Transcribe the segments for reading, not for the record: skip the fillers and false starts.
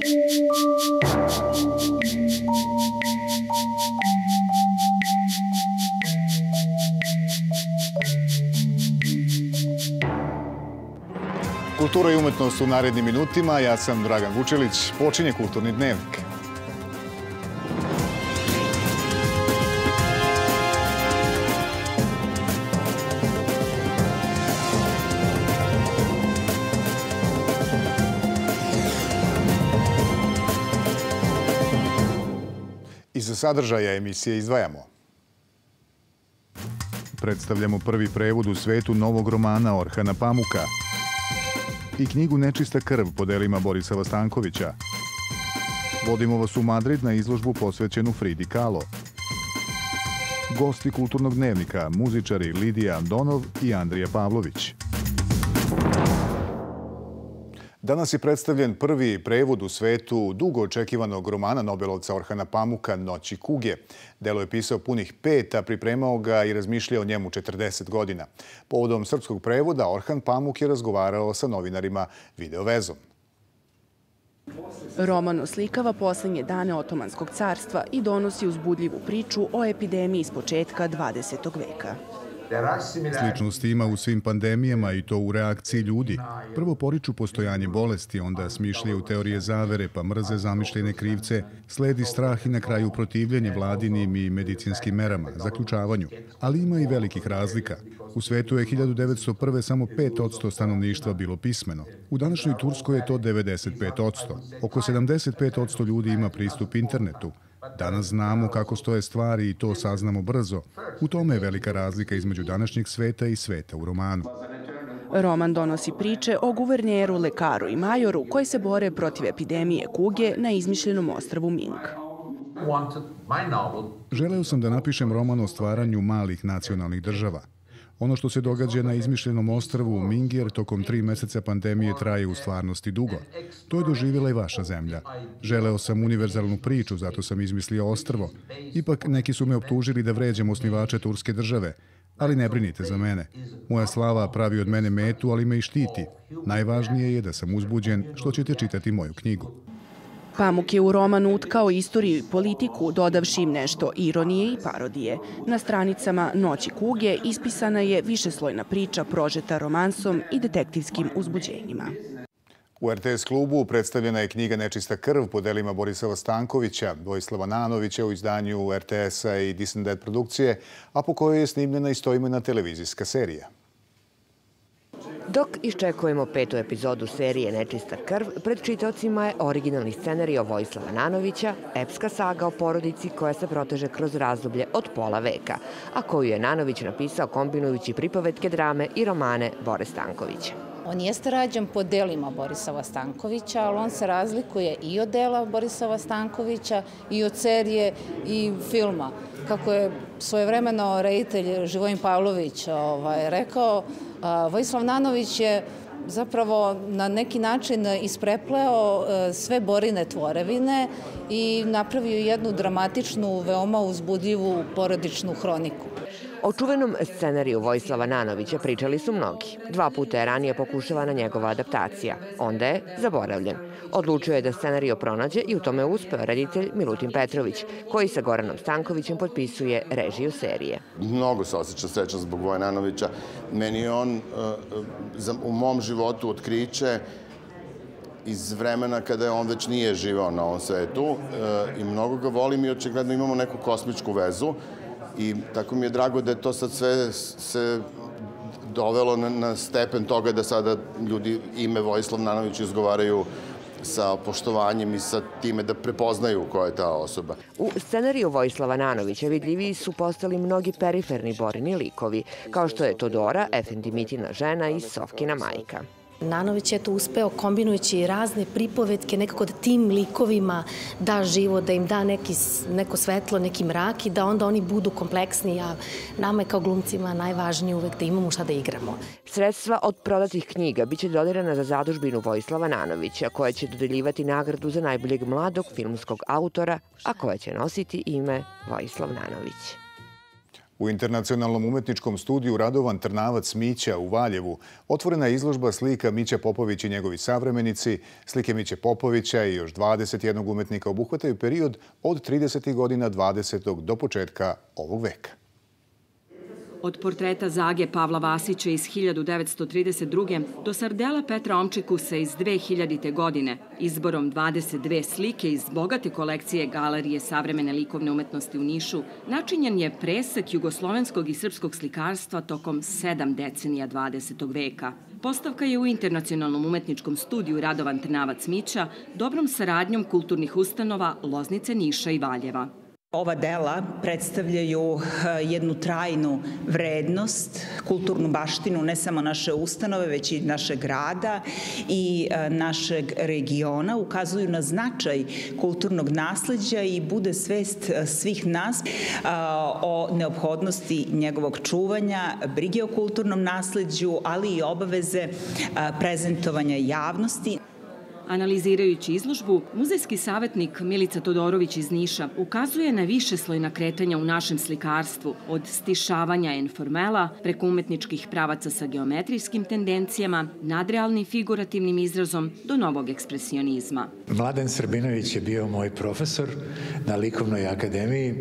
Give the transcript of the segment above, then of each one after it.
Kultura i umetnost u narednim minutima. Ja sam Dragan Vučelić. Počinje Kulturni dnevnik. Iz sadržaja emisije izdvajamo. Predstavljamo prvi prevod u svetu novog romana Orhana Pamuka i knjigu Nečista krv po delima Borislava Stankovića. Vodimo vas u Madrid na izložbu posvećenu Fridi Kahlo. Gosti Kulturnog dnevnika, muzičari Lidija Andonov i Andrija Pavlović. Danas je predstavljen prvi prevod u svetu dugo očekivanog romana Nobelovca Orhana Pamuka Noći kuge. Delo je pisao punih 5, a pripremao ga i razmišljao o njemu 40 godina. Povodom srpskog prevoda Orhan Pamuk je razgovarao sa novinarima videovezom. Roman oslikava poslednje dane Otomanskog carstva i donosi uzbudljivu priču o epidemiji s početka 20. veka. Sličnosti ima u svim pandemijama i to u reakciji ljudi. Prvo poriču postojanje bolesti, onda smišljaju teorije zavere, pa mrze zamišljene krivce, sledi strah i na kraju protivljenje vladinim i medicinskim merama, zaključavanju. Ali ima i velikih razlika. U svetu je 1901. samo 5% stanovništva bilo pismeno. U današnjoj Turskoj je to 95%. Oko 75% ljudi ima pristup internetu. Danas znamo kako stoje stvari i to saznamo brzo. U tome je velika razlika između današnjeg sveta i sveta u romanu. Roman donosi priče o guverneru, lekaru i majoru koji se bore protiv epidemije kuge na izmišljenom ostrvu Ming. Želeo sam da napišem roman o stvaranju malih nacionalnih država. Ono što se događa na izmišljenom ostrvu Mingir tokom 3 meseca pandemije traje u stvarnosti dugo. To je doživjela i vaša zemlja. Želeo sam univerzalnu priču, zato sam izmislio ostrvo. Ipak neki su me optužili da vređam osnivače Turske države. Ali ne brinite za mene. Moja slava pravi od mene metu, ali me i štiti. Najvažnije je da sam uzbuđen što ćete čitati moju knjigu. Pamuk je u roman utkao istoriju i politiku, dodavši im nešto ironije i parodije. Na stranicama Noći kuge ispisana je višeslojna priča prožeta romansom i detektivskim uzbuđenjima. U RTS klubu predstavljena je knjiga Nečista krv po delima Borislava Stankovića, Vojislava Nanovića u izdanju RTS-a i Disney produkcije, a po kojoj je snimljena istoimena televizijska serija. Dok iščekujemo 5. epizodu serije Nečista krv, pred čitaocima je originalni scenarij Vojislava Nanovića, epska saga o porodici koja se proteže kroz razdoblje od pola veka, a koju je Nanović napisao kombinujući pripovetke drame i romane Bore Stankovića. On jeste rađen po delima Borislava Stankovića, ali on se razlikuje i od dela Borislava Stankovića i od serije i filma. Kako je svojevremeno reditelj Živojin Pavlović rekao, Vojislav Nanović je zapravo na neki način isprepleo sve Borine tvorevine i napravio jednu dramatičnu, veoma uzbudljivu porodičnu hroniku. O čuvenom scenariju Vojislava Nanovića pričali su mnogi. 2 puta je ranije pokušavana njegova adaptacija. Onda je zaboravljen. Odlučio je da scenario pronađe i u tome uspeo reditelj Milutin Petrović, koji sa Goranom Stankovićem potpisuje režiju serije. Mnogo se osjeća srećan zbog Voje Nanovića. Meni je on u mom životu otkriće iz vremena kada on već nije živao na ovom svetu i mnogo ga volim i očigledno imamo neku kosmičku vezu. I tako mi je drago da je to sad sve se dovelo na stepen toga da sada ljudi ime Vojislav Nanović izgovaraju sa poštovanjem i sa time da prepoznaju koja je ta osoba. U scenariju Vojislava Nanovića vidljiviji su postali mnogi periferni Borini likovi, kao što je Todora, Efendimitina žena i Sofkina majka. Nanović je to uspeo kombinujući razne pripovetke, nekako da tim likovima da život, da im da neko svetlo, neki mrak i da onda oni budu kompleksni, a nama je kao glumcima najvažnije uvek da imamo šta da igramo. Sredstva od prodatih knjiga biće dodirana za zadužbinu Vojislava Nanovića, koja će dodeljivati nagradu za najboljeg mladog filmskog autora, a koja će nositi ime Vojislav Nanović. U Internacionalnom umetničkom studiju Radovan Trnavac Mića u Valjevu otvorena je izložba slika Mića Popović i njegovi savremenici. Slike Miće Popovića i još 21 umetnika obuhvataju period od 30. godina 20. do početka ovog veka. Od portreta Zage Pavla Vasića iz 1932. do Sardela Petra Omčikusa iz 2000. godine, izborom 22 slike iz bogate kolekcije Galerije savremene likovne umetnosti u Nišu, načinjen je presek jugoslovenskog i srpskog slikarstva tokom 7 decenija 20. veka. Postavka je u Internacionalnom umetničkom studiju Radovan Trnavac Mića dobrom saradnjom kulturnih ustanova Loznice, Niša i Valjeva. Ova dela predstavljaju jednu trajnu vrednost, kulturnu baštinu ne samo naše ustanove, već i našeg grada i našeg regiona. Ukazuju na značaj kulturnog nasleđa i bude svest svih nas o neophodnosti njegovog čuvanja, brige o kulturnom nasleđu, ali i obaveze prezentovanja javnosti. Analizirajući izložbu, muzejski savjetnik Milica Todorović iz Niša ukazuje na višeslojna kretanja u našem slikarstvu, od stišavanja informela preko umetničkih pravaca sa geometrijskim tendencijama, nadrealnim figurativnim izrazom do novog ekspresionizma. Mladen Srbinović je bio moj profesor na Likovnoj akademiji,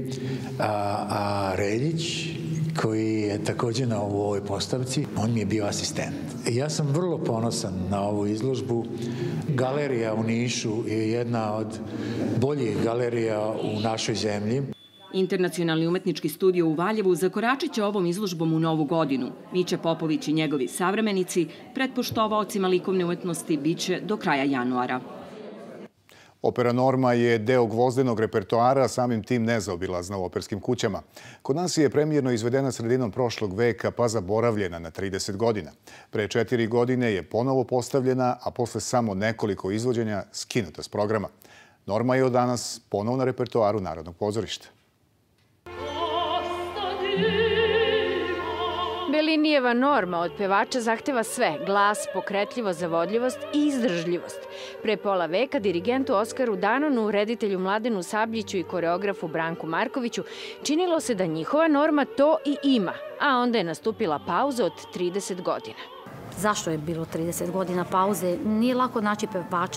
a Reljić, koji je također na ovoj postavci, on mi je bio asistent. Ja sam vrlo ponosan na ovu izložbu. Galerija u Nišu je jedna od boljih galerija u našoj zemlji. Internacionalni umetnički studio u Valjevu zakoračit će ovom izložbom u novu godinu. Mića Popović i njegovi savremenici pred poštovaocima likovne umetnosti biće do kraja januara. Opera Norma je deo gvozdenog repertoara, samim tim nezaobilazna u operskim kućama. Kod nas je premijerno izvedena sredinom prošlog veka, pa zaboravljena na 30 godina. Pre 4 godine je ponovo postavljena, a posle samo nekoliko izvođenja skinuta s programa. Norma je od danas ponovo na repertoaru Narodnog pozorišta. Bellinijeva Norma od pevača zahteva sve: glas, pokretljivost, zavodljivost i izdržljivost. Pre pola veka dirigentu Oskaru Danonu, reditelju Mladenu Sabljiću i koreografu Branku Markoviću činilo se da njihova Norma to i ima, a onda je nastupila pauza od 30 godina. Zašto je bilo 30 godina pauze? Nije lako naći pevače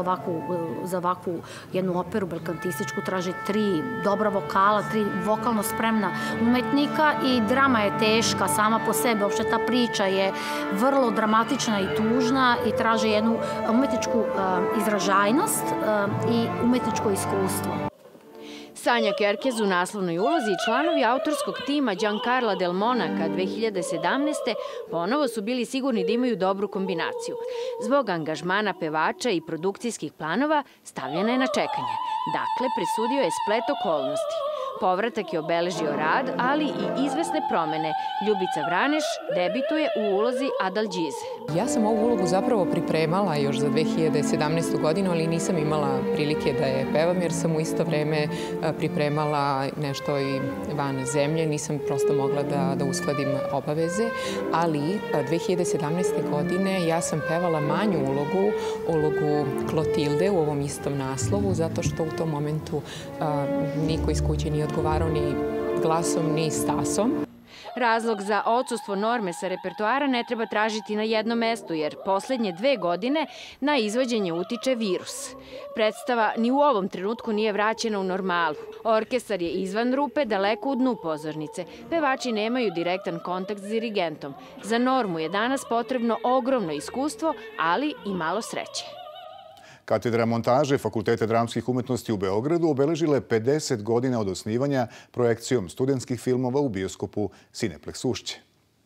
za ovakvu jednu operu belkantističku. Traži 3 dobra vokala, 3 vokalno spremna umetnika i drama je teška sama po sebi. Uopšte ta priča je vrlo dramatična i tužna i traži jednu umetničku izražajnost i umetničko iskustvo. Sanja Kerkez u naslovnoj ulozi i članovi autorskog tima Giancarla Del Monaca 2017. ponovo su bili sigurni da imaju dobru kombinaciju. Zbog angažmana pevača i produkcijskih planova stavljena je na čekanje. Dakle, presudio je splet okolnosti. Povratak je obeležio rad, ali i izvesne promene. Ljubica Vraneš debituje u ulozi Adalđize. Ja sam ovu ulogu zapravo pripremala još za 2017. godinu, ali nisam imala prilike da je pevam, jer sam u isto vreme pripremala nešto i van zemlje. Nisam prosto mogla da uskladim obaveze, ali 2017. godine ja sam pevala manju ulogu Klotilde u ovom istom naslovu, zato što u tom momentu niko iz kuće nije odgovarao ni glasom, ni stasom. Razlog za odsustvo Norme sa repertoara ne treba tražiti na jednom mestu, jer poslednje 2 godine na izvođenje utiče virus. Predstava ni u ovom trenutku nije vraćena u normalu. Orkestar je izvan rupe, daleko u dnu pozornice. Pevači nemaju direktan kontakt s dirigentom. Za Normu je danas potrebno ogromno iskustvo, ali i malo sreće. Katedra montaže Fakulteta dramskih umetnosti u Beogradu obeležila je 50 godina od osnivanja projekcijom studentskih filmova u bioskopu Cineplex Ušće.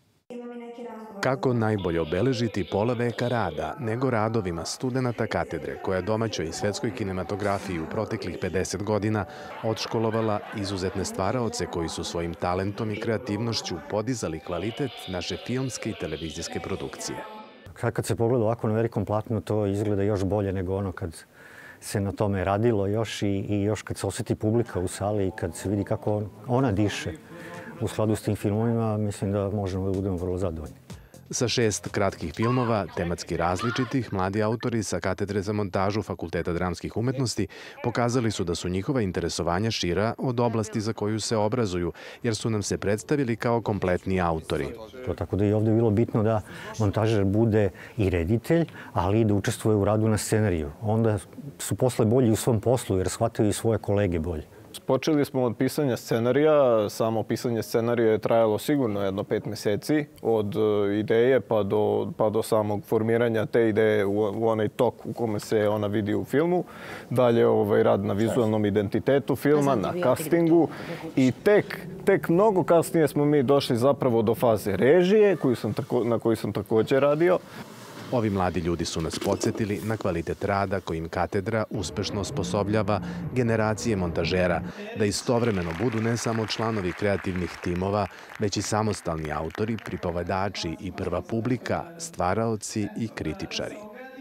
Kako najbolje obeležiti pola veka rada nego radovima studenta katedre, koja je domaćoj i svetskoj kinematografiji u proteklih 50 godina odškolovala izuzetne stvaraoce koji su svojim talentom i kreativnošću podizali kvalitet naše filmske i televizijske produkcije. Kad se pogleda ovako na velikom platnu, to izgleda još bolje nego ono kad se na tome radilo još i još kad se osjeti publika u sali i kad se vidi kako ona diše u skladu s tim filmovima, mislim da možemo da budemo vrlo zadovoljni. Sa 6 kratkih filmova, tematski različitih, mladi autori sa katedre za montažu Fakulteta dramskih umetnosti pokazali su da su njihova interesovanja šira od oblasti za koju se obrazuju, jer su nam se predstavili kao kompletni autori. Tako da je ovdje bilo bitno da montažer bude i reditelj, ali i da učestvuje u radu na scenariju. Onda su posle bolji u svom poslu, jer shvataju i svoje kolege bolje. Počeli smo od pisanja scenarija. Samo pisanje scenarija je trajalo sigurno jedno 5 meseci. Od ideje pa do samog formiranja te ideje u onaj tok u kome se ona vidi u filmu. Dalje rad na vizualnom identitetu filma, na castingu. I tek mnogo kasnije smo mi došli zapravo do faze režije na koju sam također radio. Ovi mladi ljudi su nas podsjetili na kvalitet rada kojim katedra uspešno osposobljava generacije montažera da istovremeno budu ne samo članovi kreativnih timova, već i samostalni autori, pripovedači i prva publika, stvaraoci i kritičari.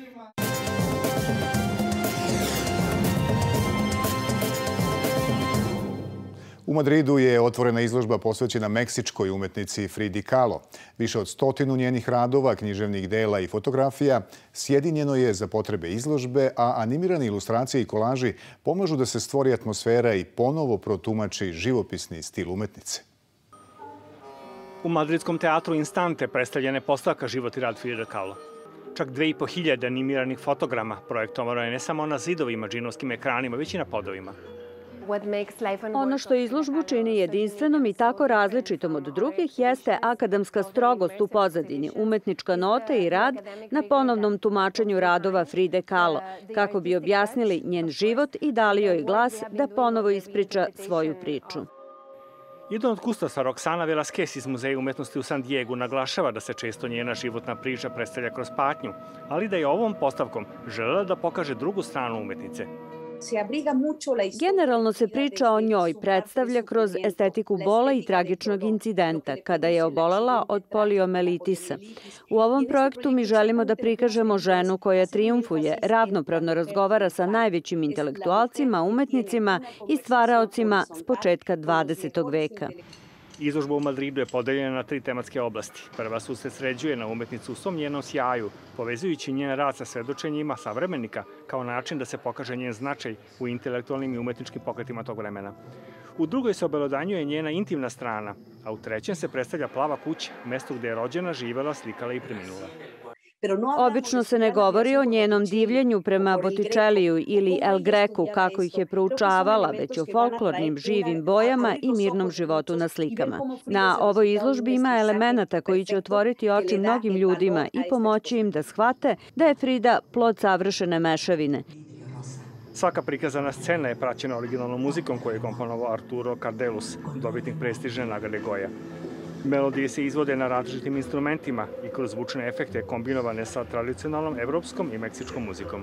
U Madridu je otvorena izložba posvećena meksičkoj umetnici Fridi Kahlo. Više od 100 njenih radova, književnih dela i fotografija sjedinjeno je za potrebe izložbe, a animirane ilustracije i kolaži pomažu da se stvori atmosfera i ponovo protumači živopisni stil umetnice. U madridskom teatru Instante predstavljena je postavka Život i rad Fride Kahlo. Čak 2500 animiranih fotograma projektovano je ne samo na zidovima, džinovskim ekranima, već i na podovima. Ono što izložbu čini jedinstvenom i tako različitom od drugih jeste akademska strogost u pozadini, umetnička nota i rad na ponovnom tumačenju radova Fride Kahlo, kako bi objasnili njen život i dali joj glas da ponovo ispriča svoju priču. Jedan od kustasa Roxana Velasquez iz Muzeja umetnosti u San Diegu naglašava da se često njena životna priča predstavlja kroz patnju, ali da je ovom postavkom želela da pokaže drugu stranu umetnice. Generalno se priča o njoj predstavlja kroz estetiku bola i tragičnog incidenta, kada je obolela od poliomelitisa. U ovom projektu mi želimo da prikažemo ženu koja trijumfuje, ravnopravno razgovara sa najvećim intelektualcima, umetnicima i stvaraocima s početka 20. veka. Izložba u Madridu je podeljena na 3 tematske oblasti. Prva se usredsređuje na umetnicu u svom njenom sjaju, povezujući njen rad sa svedočenjima savremenika kao način da se pokaže njen značaj u intelektualnim i umetničkim pokretima tog vremena. U drugoj se obelodanjuje njena intimna strana, a u trećem se predstavlja Plava kuća, mesto gde je rođena, živela, slikala i preminula. Obično se ne govori o njenom divljenju prema Botticeliju ili El Greku, kako ih je proučavala, već o folklornim živim bojama i mirnom životu na slikama. Na ovoj izložbi ima elemenata koji će otvoriti oči mnogim ljudima i pomoći im da shvate da je Frida plod savršene mešavine. Svaka prikazana scena je praćena originalnom muzikom koju je komponovao Arturo Cardelus, dobitnik prestižne nagrade Goya. Melodije se izvode na različitim instrumentima i kroz zvučne efekte kombinovane sa tradicionalnom evropskom i meksičkom muzikom.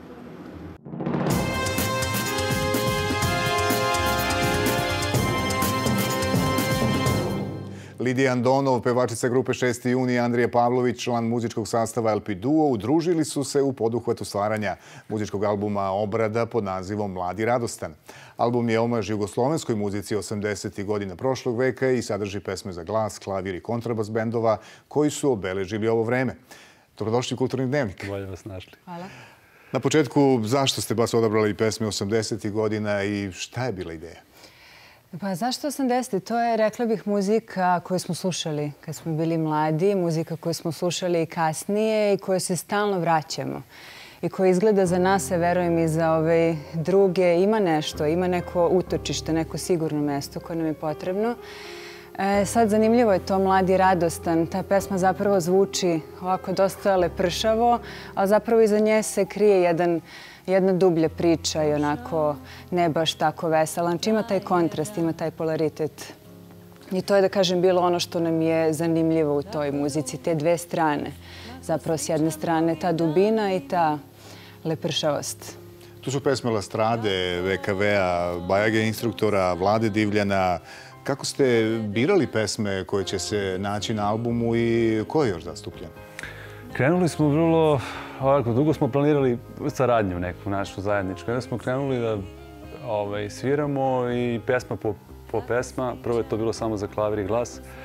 Lidija Andonov, pevačica grupe 6. juni i Andrija Pavlović, član muzičkog sastava LP Duo, udružili su se u poduhvatu stvaranja muzičkog albuma Obrada pod nazivom Mladi radostan. Album je omaž jugoslovenskoj muzici 80. godina prošlog veka i sadrži pesme za glas, klavir i kontrabas bendova koji su obeležili ovo vreme. Dobrodošli u Kulturni dnevnik. Bolje vas našli. Hvala. Na početku, zašto ste baš odabrali pesme 80. godina i šta je bila ideja? Pa zašto 80? To je, rekla bih, muzika koju smo slušali kad smo bili mladi, muzika koju smo slušali i kasnije i koju se stalno vraćamo. I koja izgleda za nas, verujem i za ove druge, ima nešto, ima neko utočište, neko sigurno mesto koje nam je potrebno. Sad zanimljivo je to Mladi radostan. Ta pesma zapravo zvuči ovako dosta lepršavo, ali zapravo iza nje se krije jedna dublja priča i onako ne baš tako vesela. Znači ima taj kontrast, ima taj polaritet. I to je, da kažem, bilo ono što nam je zanimljivo u toj muzici, te dve strane. Zapravo s jedne strane ta dubina i ta lepršavost. Tu su pesme Lastrade, VKV-a, Bajage instruktora, Vlade Divljana. Kako ste birali pesme koje će se naći na albumu i ko je još zastupljen? Krenuli smo vrlo, ovako, dugo smo planirali saradnju neku našu zajedničku. Onda smo krenuli da sviramo i pesma po pesma. Prvo je to bilo samo za klavir i glas.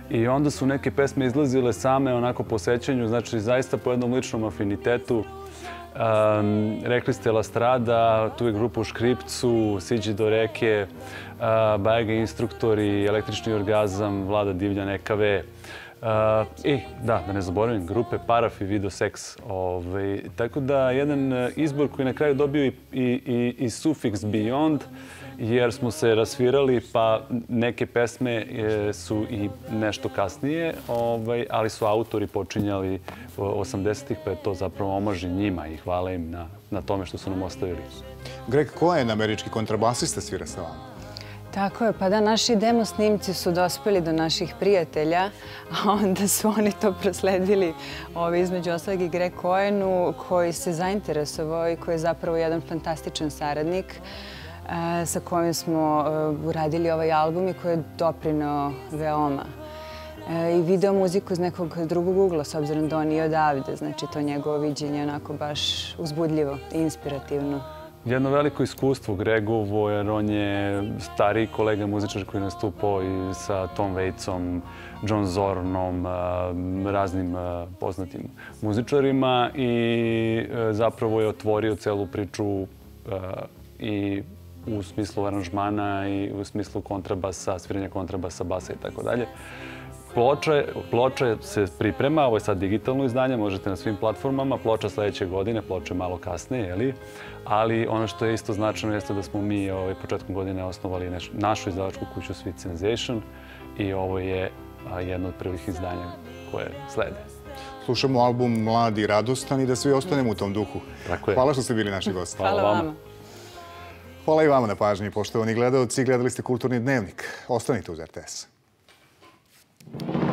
I onda su neke pesme izlazile same onako po sećanju, znači zaista po jednom ličnom afinitetu. Rekli ste La Strada, tu je grupa u Škripcu, Siđi do reke, Bajega instruktori, Električni orgazam, Vlada Divlja Nekave. I da ne zaboravim, grupe Paraf i Video Sex. Tako da jedan izbor koji na kraju dobio i sufiks Beyond, jer smo se rasvirali, pa neke pesme su i nešto kasnije, ali su autori počinjali 80-ih, pa je to zapravo omaž njima i hvala im na tome što su nam ostavili. Greg Cohen, američki kontrabasista, svira sa vama. Tako je, pa da, naši demo snimci su dospeli do naših prijatelja, a onda su oni to prosledili između ostalog i Greg Cohenu, koji se zainteresovao i koji je zapravo jedan fantastičan saradnik sa kojim smo uradili ovaj album i koji je doprineo veoma. I video muziku iz nekog drugog ugla, s obzirom da on nije odavde, znači to njegovo viđenje je onako baš uzbudljivo i inspirativno. Jedno veliko iskustvo Gregovo, jer on je stariji kolega muzičar koji nastupao i sa Tom Waitsom, John Zornom, raznim poznatim muzičarima i zapravo je otvorio celu priču i u smislu aranžmana i u smislu kontrabasa, sviranja kontrabasa, basa i tako dalje. Ploča se priprema, ovo je sad digitalno izdanje, možete na svim platformama, ploča sledeće godine, ploča malo kasnije, ali ono što je isto značajno jeste da smo mi početkom godine osnovali našu izdavačku kuću Sweet Sensation i ovo je jedno od prvih izdanja koje slede. Slušamo album Mladi i radostan i da svi ostanemo u tom duhu. Hvala što ste bili naši gosti. Hvala vama. Hvala i vama na pažnji, poštovani gledaoci. Gledali ste Kulturni dnevnik. Ostanite uz RTS.